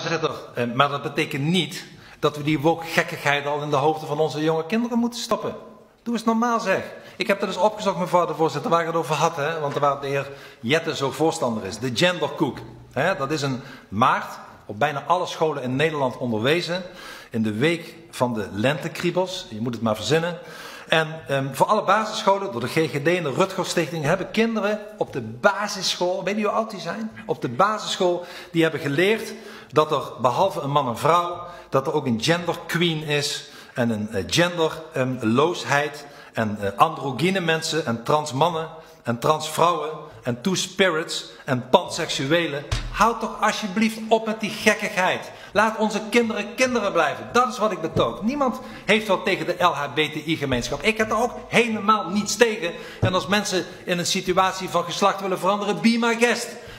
voorzitter, maar dat betekent niet dat we die woke gekkigheid al in de hoofden van onze jonge kinderen moeten stoppen. Doe eens normaal zeg. Ik heb dat eens opgezocht, mevrouw de voorzitter, waar ik het over had, hè, want waar de heer Jette zo voorstander is. De genderkoek. Dat is in maart op bijna alle scholen in Nederland onderwezen. In de week van de lentekriebels. Je moet het maar verzinnen. En voor alle basisscholen, door de GGD en de Rutger Stichting, hebben kinderen op de basisschool, weet je hoe oud die zijn? Op de basisschool, die hebben geleerd dat er behalve een man en vrouw, dat er ook een genderqueen is. En een genderloosheid. En androgyne mensen en trans mannen en trans vrouwen en two-spirits en panseksuelen. Houd toch alsjeblieft op met die gekkigheid. Laat onze kinderen kinderen blijven. Dat is wat ik betoog. Niemand heeft wat tegen de LHBTI-gemeenschap. Ik heb er ook helemaal niets tegen. En als mensen in een situatie van geslacht willen veranderen, be my guest.